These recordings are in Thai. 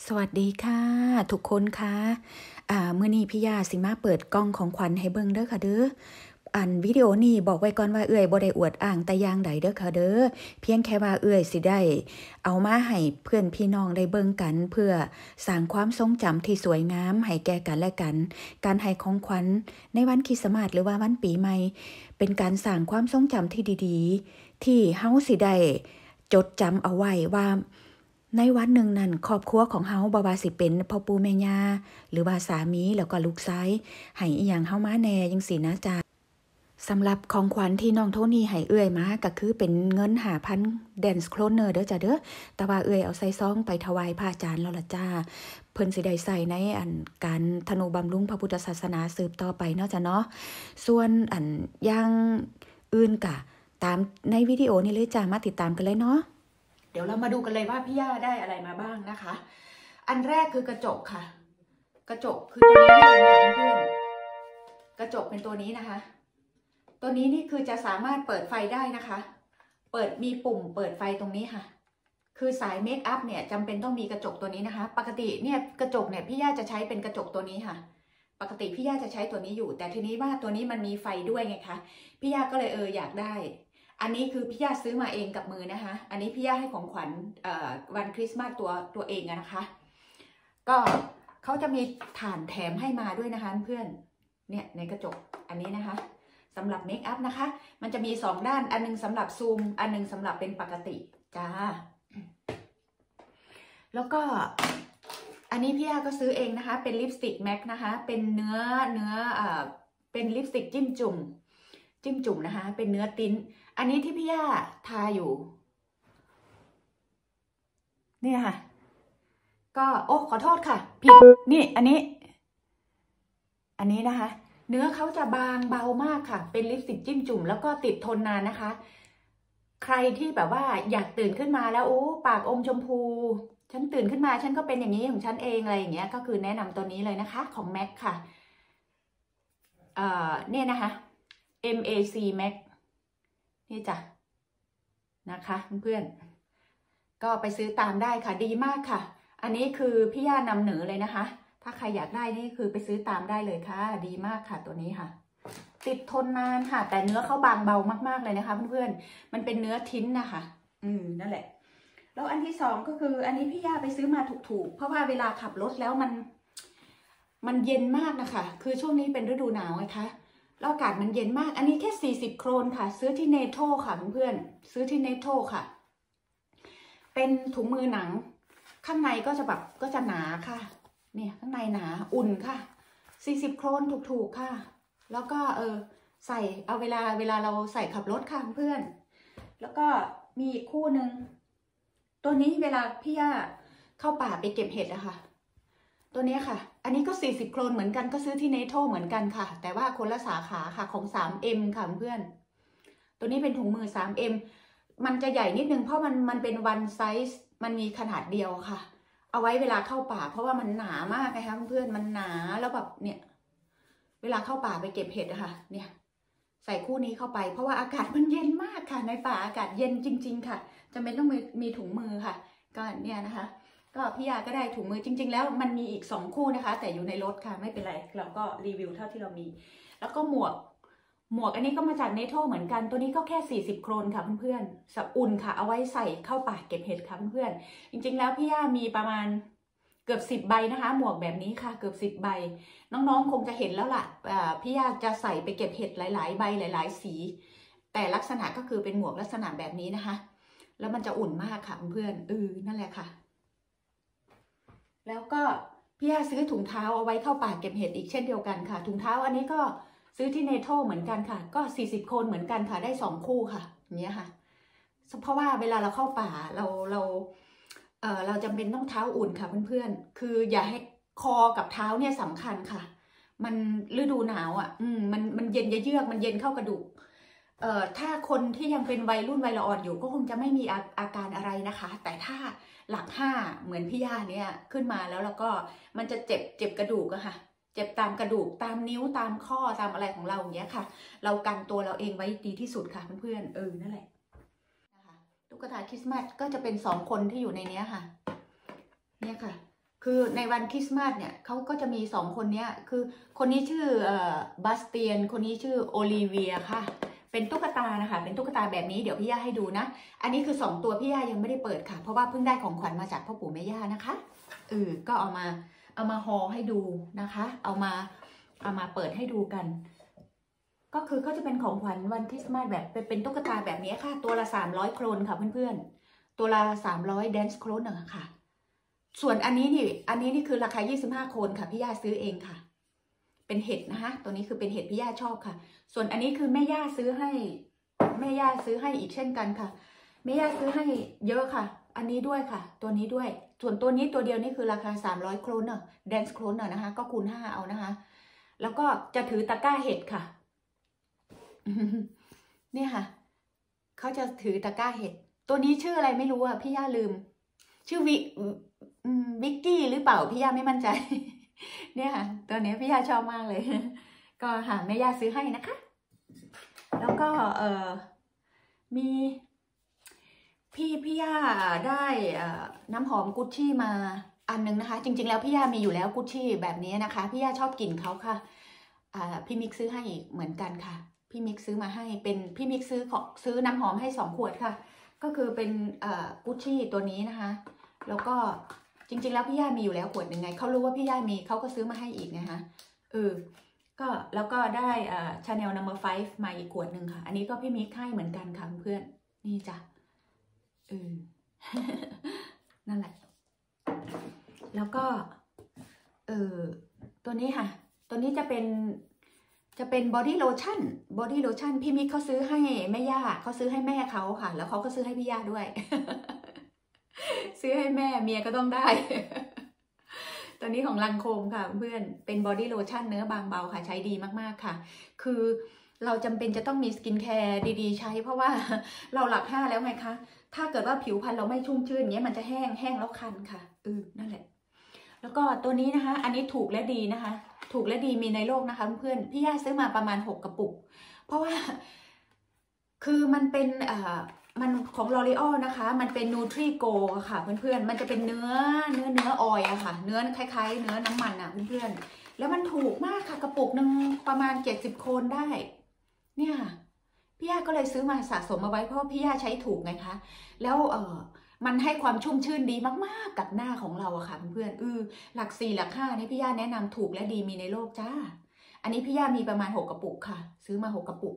สวัสดีค่ะทุกคนค่ะมื้อนี้พี่ยาสิมาเปิดกล่องของขวัญให้เบิ่งเด้อค่ะเด้อวิดีโอนี้บอกไว้ก่อนว่าเอื้อยบ่ได้อวดอ้างแต่อย่างใดเด้อค่ะเด้อเพียงแค่ว่าเอื้อยสิได้เอามาให้เพื่อนพี่น้องได้เบิ่งกันเพื่อสร้างความทรงจำที่สวยงามให้แก่กันและกันการให้ของขวัญในวันคริสต์มาสหรือว่าวันปีใหม่เป็นการสร้างความทรงจำที่ดีๆที่เฮาสิได้จดจำเอาไว้ว่าในวันหนึ่งนั้นครอบครัวของเฮาบ่ว่าสิเป็นพ่อปู่แม่ย่าหรือว่าสามีแล้วก็ลูกชายให้อีหยังเฮามาแหน่จังซี่นะจ๊ะสำหรับของขวัญที่น้องโทนี่ให้เอื้อยมาก็คือเป็นเงิน5,000แดนซ์โคลเนอร์เด้อจ้ะเด้อแต่ว่าเอื้อยเอาใส่ซองไปถวายพระอาจารย์แล้วล่ะจ้าเพิ่นสิได้ใส่ในการทนุบำรุงพระพุทธศาสนาสืบต่อไปเนาะจ้ะเนาะส่วนอย่างอื่นก็ตามในวิดีโอนี้เลยจ้ามาติดตามกันเลยเนาะ เดี๋ยวเรามาดูกันเลยว่าพี่ย่าได้อะไรมาบ้างนะคะ อันแรกคือกระจกค่ะ กระจกคือตัวนี้เองค่ะเพื่อนๆกระจกเป็นตัวนี้นะคะ ตัวนี้นี่คือจะสามารถเปิดไฟได้นะคะ มีปุ่มเปิดไฟตรงนี้ค่ะ คือสายเมคอัพเนี่ยจำเป็นต้องมีกระจกตัวนี้นะคะ ปกติเนี่ยกระจกเนี่ยพี่ย่าจะใช้เป็นกระจกตัวนี้ค่ะ ปกติพี่ย่าจะใช้ตัวนี้อยู่ แต่ทีนี้ว่าตัวนี้มันมีไฟด้วยไงคะ พี่ย่าก็เลยอยากได้ อันนี้คือพี่ย่าซื้อมาเองกับมือนะคะ อันนี้พี่ย่าให้ของขวัญวันคริสต์มาสตัวเองนะคะ ก็เขาจะมีถ่านแถมให้มาด้วยนะคะเพื่อน เนี่ยในกระจกอันนี้นะคะสำหรับเมคอัพนะคะ มันจะมี2ด้าน อันนึงสำหรับซูม อันนึงสำหรับเป็นปกติจ้า แล้วก็อันนี้พี่ย่าก็ซื้อเองนะคะ เป็นลิปสติกแม็กนะคะ เป็นเนื้อเป็นลิปสติกจิ้มจุ่มนะคะ เป็นเนื้อติ้น อันนี้ที่พี่ย่าทาอยู่เนี่ยค่ะ ก็ขอโทษค่ะผิดนี่อันนี้นะคะ เนื้อเขาจะบางเบามากค่ะ เป็นลิปสติกจิ้มจุ่มแล้วก็ติดทนนานนะคะ ใครที่แบบว่าอยากตื่นขึ้นมาแล้วปากอมชมพูฉันตื่นขึ้นมาฉันก็เป็นอย่างนี้ของฉันเองอะไรอย่างเงี้ยก็คือแนะนำตัวนี้เลยนะคะของ MAC ค่ะเนี่ยนะคะ MAC MAC นี่จ้ะนะคะเพื่อนๆก็ไปซื้อตามได้ค่ะดีมากค่ะอันนี้คือพี่ย่านำเหนือเลยนะคะถ้าใครอยากได้นี่คือไปซื้อตามได้เลยค่ะดีมากค่ะตัวนี้ค่ะติดทนนานค่ะแต่เนื้อเขาบางเบามากๆเลยนะคะเพื่อนๆมันเป็นเนื้อทิ้นนะคะนั่นแหละแล้วอันที่2ก็คืออันนี้พี่ย่าไปซื้อมาถูกๆเพราะว่าเวลาขับรถแล้วมันเย็นมากนะคะคือช่วงนี้เป็นฤดูหนาวไงคะแล้วอากาศมันเย็นมากอันนี้แค่40โครนค่ะซื้อที่เนโธค่ะเพื่อนๆซื้อที่เนโธค่ะเป็นถุงมือหนังข้างในก็จะแบบก็จะหนาค่ะเนี่ยข้างในหนาอุ่นค่ะ40โครนถูกๆค่ะแล้วก็ใส่เอาเวลาเราใส่ขับรถค่ะเพื่อนแล้วก็มีอีกคู่หนึ่งตัวนี้เวลาพี่ย่าเข้าป่าไปเก็บเห็ดอะค่ะตัวนี้ค่ะอันนี้ก็40โครนเหมือนกันก็ซื้อที่เนโธเหมือนกันค่ะแต่ว่าคนละสาขาค่ะของ 3M ค่ะเพื่อนตัวนี้เป็นถุงมือ 3M มันจะใหญ่นิดนึงเพราะมันเป็น one size มันมีขนาดเดียวค่ะเอาไว้เวลาเข้าป่าเพราะว่ามันหนามากนะคะเพื่อนมันหนาแล้วแบบเนี่ยเวลาเข้าป่าไปเก็บเห็ดอะค่ะเนี่ยใส่คู่นี้เข้าไปเพราะว่าอากาศมันเย็นมากค่ะในป่าอากาศเย็นจริงๆค่ะจำเป็นต้องมีถุงมือค่ะก็เนี่ยนะคะก็พี่ยาก็ได้ถุงมือจริงๆแล้วมันมีอีก2คู่นะคะแต่อยู่ในรถค่ะไม่เป็นไรเราก็รีวิวเท่าที่เรามีแล้วก็หมวกอันนี้ก็มาจากเนโธเหมือนกันตัวนี้ก็แค่40โครนค่ะเพื่อนๆสับอุ่นค่ะเอาไว้ใส่เข้าป่าเก็บเห็ดค่ะเพื่อนๆจริงๆแล้วพี่ย่ามีประมาณเกือบ10ใบนะคะหมวกแบบนี้ค่ะเกือบ10ใบน้องๆคงจะเห็นแล้วล่ะพี่ย่าจะใส่ไปเก็บเห็ดหลายๆใบหลายๆสีแต่ลักษณะก็คือเป็นหมวกลักษณะแบบนี้นะคะแล้วมันจะอุ่นมากค่ะเพื่อนนั่นแหละค่ะแล้วก็พี่ย่าซื้อถุงเท้าเอาไว้เข้าป่าเก็บเห็ดอีกเช่นเดียวกันค่ะถุงเท้าอันนี้ก็ซื้อที่เนโธเหมือนกันค่ะก็40โคนเหมือนกันค่ะได้2คู่ค่ะอย่างเงี้ยค่ะเพราะว่าเวลาเราเข้าป่าเราจำเป็นต้องเท้าอุ่นค่ะเพื่อนๆคืออย่าให้คอกับเท้าเนี่ยสำคัญค่ะมันฤดูหนาวอ่ะมันเย็นเยือกมันเย็นเข้ากระดูกถ้าคนที่ยังเป็นวัยรุ่นวัยละอ่อนอยู่ก็คงจะไม่มีอาการอะไรนะคะแต่ถ้าหลัก5เหมือนพี่ย่าเนี่ยขึ้นมาแล้วก็มันจะเจ็บกระดูกอะค่ะเจ็บตามกระดูกตามนิ้วตามข้อตามอะไรของเราอย่างเงี้ยค่ะเรากันตัวเราเองไว้ดีที่สุดค่ะเพื่อนๆนั่นแหละนะคะตุ๊กตาคริสต์มาสก็จะเป็น2คนที่อยู่ในนี้ค่ะเนี่ยค่ะคือในวันคริสต์มาสเนี่ยเขาก็จะมีสองคนเนี้ยคือคนนี้ชื่อบาสเตียนคนนี้ชื่อโอลิเวียค่ะเป็นตุ๊กตานะคะเป็นตุ๊กตาแบบนี้เดี๋ยวพี่ย่าให้ดูนะอันนี้คือ2ตัวพี่ย่ายังไม่ได้เปิดค่ะเพราะว่าเพิ่งได้ของขวัญมาจากพ่อปู่แม่ย่านะคะก็เอามาห่อให้ดูนะคะเอามาเปิดให้ดูกันก็คือเขาจะเป็นของขวัญวันคริสต์มาสแบบเป็นตุ๊กตาแบบนี้ค่ะตัวละ300 โครนค่ะเพื่อนๆตัวละ300 แดนซ์โครนค่ะส่วนอันนี้นี่คือราคา25 โครนค่ะพี่ย่าซื้อเองค่ะเป็นเห็ดนะคะตัวนี้คือเป็นเห็ดพี่ย่าชอบค่ะส่วนอันนี้คือแม่ย่าซื้อให้อีกเช่นกันค่ะแม่ย่าซื้อให้เยอะค่ะอันนี้ด้วยค่ะตัวนี้ด้วยส่วนตัวนี้ตัวเดียวนี่คือราคา300 โครนแดนซ์โครนนะคะก็คูณ5เอานะคะแล้วก็จะถือตะกร้าเห็ดค่ะนี่ค่ะเขาจะถือตะกร้าเห็ดตัวนี้ชื่ออะไรไม่รู้อ่ะพี่ย่าลืมชื่อวิกกี้หรือเปล่าพี่ย่าไม่มั่นใจเนี่ยค่ะตัวนี้พี่ย่าชอบมากเลยก็หาแม่ย่าซื้อให้นะคะแล้วก็มีพี่ย่าได้น้ำหอมกุชชี่มาอันนึงนะคะจริงๆแล้วพี่ย่ามีอยู่แล้วกุชชี่แบบนี้นะคะพี่ย่าชอบกลิ่นเขาค่ะพี่มิกซื้อให้เหมือนกันค่ะพี่มิกซื้อมาให้เป็นพี่มิกซื้อน้ำหอมให้2 ขวดค่ะก็คือเป็นกุชชี่ตัวนี้นะคะแล้วก็จริงๆแล้วพี่ย่ามีอยู่แล้วขวดหนึ่งไงเขารู้ว่าพี่ย่ามีเขาก็ซื้อมาให้อีกนะคะก็แล้วก็ได้Chanel No. 5มาอีกขวดหนึ่งค่ะอันนี้ก็พี่มิกให้เหมือนกันค่ะเพื่อนนี่จ้ะนั่นแหละแล้วก็ตัวนี้ค่ะตัวนี้จะเป็นบอดี้โลชั่นพี่มิกเขาซื้อให้แม่ย่าเขาซื้อให้แม่เขาค่ะแล้วเขาก็ซื้อให้พี่ย่าด้วย ซื้อให้แม่เมียก็ต้องได้ ตัวนี้ของลังโคมค่ะเพื่อนเป็นบอดี้โลชั่นเนื้อบางเบาค่ะใช้ดีมากๆค่ะคือเราจำเป็นจะต้องมีสกินแคร์ดีๆใช้เพราะว่าเราหลัก5แล้วไงคะถ้าเกิดว่าผิวพรรณเราไม่ชุ่มชื่นอย่างเงี้ยมันจะแห้งแล้วคันค่ะนั่นแหละแล้วก็ตัวนี้นะคะอันนี้ถูกและดีนะคะถูกและดีมีในโลกนะคะเพื่อนพี่ย่าซื้อมาประมาณ6 กระปุกเพราะว่าคือมันเป็นมันของ L'Oreal นะคะมันเป็น Nutri-Go ค่ะเพื่อนๆมันจะเป็นเนื้อออยล์อะค่ะเนื้อคล้ายๆเนื้อน้ำมันอะเพื่อนๆแล้วมันถูกมากค่ะกระปุกหนึ่งประมาณ70 โครนได้เนี่ยพี่ย่าก็เลยซื้อมาสะสมมาไว้เพราะพี่ย่าใช้ถูกไงคะแล้วมันให้ความชุ่มชื่นดีมากๆกับหน้าของเราอะค่ะเพื่อนๆหลัก4หลัก5นี่พี่ย่าแนะนำถูกและดีมีในโลกจ้าอันนี้พี่ย่ามีประมาณ6 กระปุกค่ะซื้อมา6 กระปุก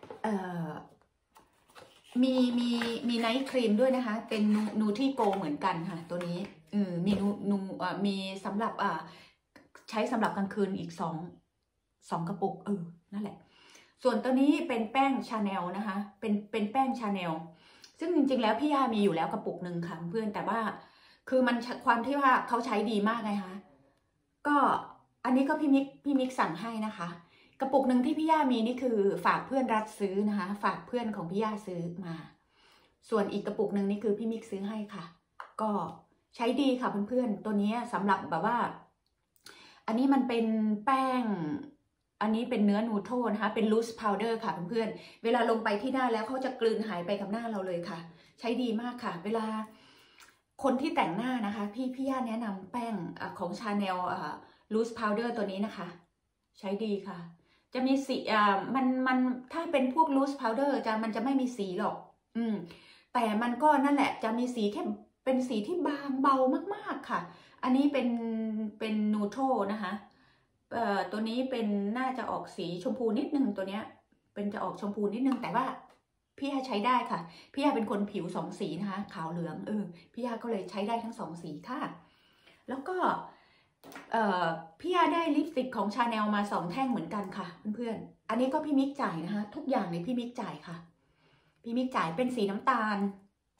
มีไนท์ครีมด้วยนะคะเป็นนูที่โกเหมือนกันค่ะตัวนี้มีสำหรับใช้สำหรับกลางคืนอีก2 กระปุกนั่นแหละส่วนตัวนี้เป็นแป้งชาแนลนะคะเป็นแป้งชาแนลซึ่งจริงๆแล้วพี่ย่ามีอยู่แล้วกระปุกหนึ่งค่ะเพื่อนแต่ว่าคือมันความที่ว่าเขาใช้ดีมากไงคะก็อันนี้ก็พี่มิกสั่งให้นะคะกระปุกหนึ่งที่พี่ย่ามีนี่คือฝากเพื่อนรัดซื้อนะคะฝากเพื่อนของพี่ย่าซื้อมาส่วนอีกกระปุกหนึ่งนี่คือพี่มิกซื้อให้ค่ะก็ใช้ดีค่ะเพื่อนๆตัวนี้สำหรับแบบว่าอันนี้มันเป็นแป้งอันนี้เป็นเนื้อนูโทนะคะเป็น loose powder ค่ะเพื่อนๆเวลาลงไปที่หน้าแล้วเขาจะกลืนหายไปกับหน้าเราเลยค่ะใช้ดีมากค่ะเวลาคนที่แต่งหน้านะคะพี่ย่าแนะนำแป้งของ Chanel loose powder ตัวนี้นะคะใช้ดีค่ะจะมีสีมันถ้าเป็นพวก loose powder มันจะไม่มีสีหรอกแต่มันก็นั่นแหละจะมีสีแค่เป็นสีที่บางเบามากๆค่ะอันนี้เป็นนูโทนะคะตัวนี้เป็นน่าจะออกสีชมพูนิดนึงตัวเนี้ยเป็นจะออกชมพูนิดนึงแต่ว่าพี่ย่าใช้ได้ค่ะพี่ย่าเป็นคนผิว2 สีนะคะขาวเหลืองพี่ย่าก็เลยใช้ได้ทั้ง2 สีค่ะแล้วก็พี่ย่าได้ลิปสติกของ Chanel มา2 แท่งเหมือนกันค่ะเพื่อนๆอันนี้ก็พี่มิกจ่ายนะคะทุกอย่างในพี่มิกจ่ายค่ะพี่มิกจ่ายเป็นสีน้ำตาล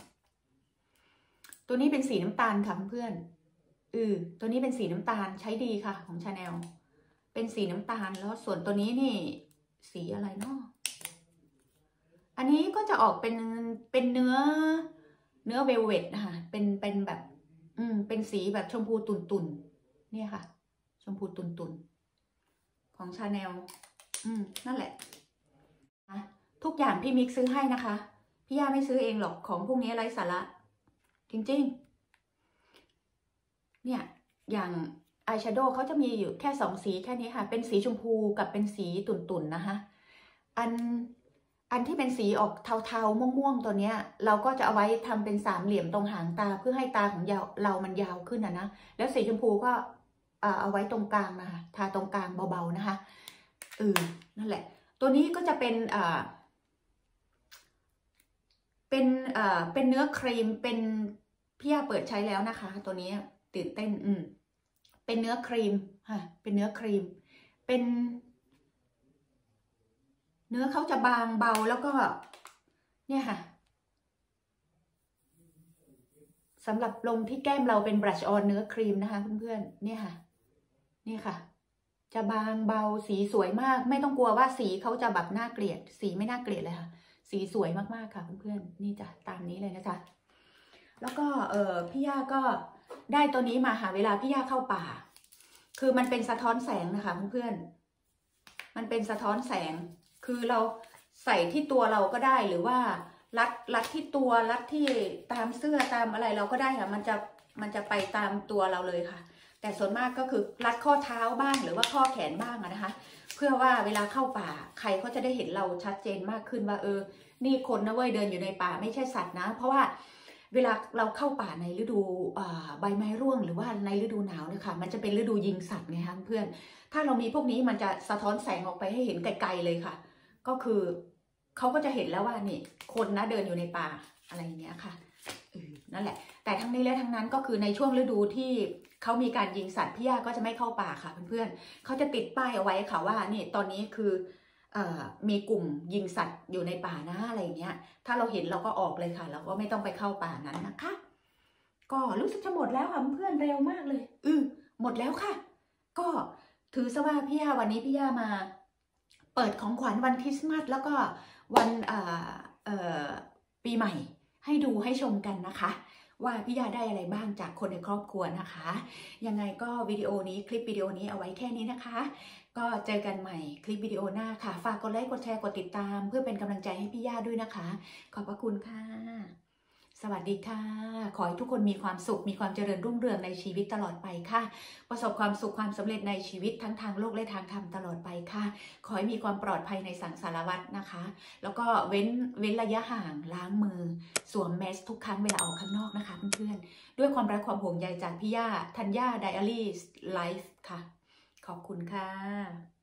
ตัวนี้เป็นสีน้ำตาลค่ะเพื่อนตัวนี้เป็นสีน้ำตาลใช้ดีค่ะของ Chanel เป็นสีน้ำตาลแล้วส่วนตัวนี้นี่สีอะไรเนาะอันนี้ก็จะออกเป็นเนื้อเวลเวทนะคะเป็นแบบเป็นสีแบบชมพูตุ่นเนี่ยค่ะชมพูตุ่นของ Chanel นั่นแหละทุกอย่างพี่มิกซื้อให้นะคะพี่ย่าไม่ซื้อเองหรอกของพวกนี้ไร้สาระจริงๆเนี่ยอย่างอายแชโดว์เขาจะมีอยู่แค่2 สีแค่นี้ค่ะเป็นสีชมพูกับเป็นสีตุ่นๆนะคะอันที่เป็นสีออกเทาๆม่วงๆตัวเนี้ยเราก็จะเอาไว้ทำเป็น3 เหลี่ยมตรงหางตาเพื่อให้ตาของเรามันยาวขึ้นนะแล้วสีชมพูก็เอาไว้ตรงกลางนะคะทาตรงกลางเบาๆนะคะนั่นแหละตัวนี้ก็จะเป็นเป็นเนื้อครีมเป็นพี่ย่าเปิดใช้แล้วนะคะตัวนี้ตื่นเต้นเป็นเนื้อครีมค่ะเป็นเนื้อครีมเป็นเนื้อเขาจะบางเบาแล้วก็เนี่ยค่ะสำหรับลงที่แก้มเราเป็นบรัชออนเนื้อครีมนะคะเพื่อนๆเนี่ยค่ะนี่ค่ะจะบางเบาสีสวยมากไม่ต้องกลัวว่าสีเขาจะแบบน่าเกลียดสีไม่น่าเกลียดเลยค่ะสีสวยมากๆค่ะเพื่อนๆนี่จ้ะตามนี้เลยนะจ๊ะแล้วก็พี่ย่าก็ได้ตัวนี้มาค่ะเวลาพี่ย่าเข้าป่าคือมันเป็นสะท้อนแสงนะคะเพื่อนๆมันเป็นสะท้อนแสงคือเราใส่ที่ตัวเราก็ได้หรือว่ารัดที่ตัวรัดที่ตามเสื้อตามอะไรเราก็ได้ค่ะมันจะไปตามตัวเราเลยค่ะแต่ส่วนมากก็คือรัดข้อเท้าบ้างหรือว่าข้อแขนบ้างนะคะเพื่อว่าเวลาเข้าป่าใครเขาจะได้เห็นเราชัดเจนมากขึ้นว่านี่คนนะเว้ยเดินอยู่ในป่าไม่ใช่สัตว์นะเพราะว่าเวลาเราเข้าป่าในฤดูใบไม้ร่วงหรือว่าในฤดูหนาวเนี่ยค่ะมันจะเป็นฤดูยิงสัตว์ไงคะเพื่อนถ้าเรามีพวกนี้มันจะสะท้อนแสงออกไปให้เห็นไกลๆเลยค่ะก็คือเขาก็จะเห็นแล้วว่านี่คนนะเดินอยู่ในป่าอะไรอย่างเงี้ยค่ะนั่นแหละแต่ทั้งนี้และทั้งนั้นก็คือในช่วงฤดูที่เขามีการยิงสัตว์พี่ย่าก็จะไม่เข้าป่าค่ะเพื่อนๆเขาจะติดป้ายเอาไว้ค่ะว่านี่ตอนนี้คือมีกลุ่มยิงสัตว์อยู่ในป่านะอะไรอย่างเงี้ยถ้าเราเห็นเราก็ออกเลยค่ะเราก็ไม่ต้องไปเข้าป่านั้นนะคะก็รู้สึกจะหมดแล้วค่ะเพื่อนเร็วมากเลยหมดแล้วค่ะก็ถือซะว่าพี่ย่าวันนี้พี่ย่ามาเปิดของขวัญวันคริสต์มาสแล้วก็วันปีใหม่ให้ดูให้ชมกันนะคะว่าพี่ยาได้อะไรบ้างจากคนในครอบครัวนะคะยังไงก็คลิปวิดีโอนี้เอาไว้แค่นี้นะคะก็เจอกันใหม่คลิปวิดีโอหน้าค่ะฝากกดไลค์กดแชร์กดติดตามเพื่อเป็นกำลังใจให้พี่ย่าด้วยนะคะขอบพระคุณค่ะสวัสดีค่ะขอให้ทุกคนมีความสุขมีความเจริญรุ่งเรืองในชีวิตตลอดไปค่ะประสบความสุขความสำเร็จในชีวิตทั้งทางโลกและทางธรรมตลอดไปค่ะขอให้มีความปลอดภัยในสังสารวัฏนะคะแล้วก็เว้นระยะห่างล้างมือสวมแมสทุกครั้งเวลาออกข้างนอกนะคะเพื่อนๆด้วยความรักความห่วงใยจากพี่ย่าธัญญาไดอารี่ไลฟ์ค่ะขอบคุณค่ะ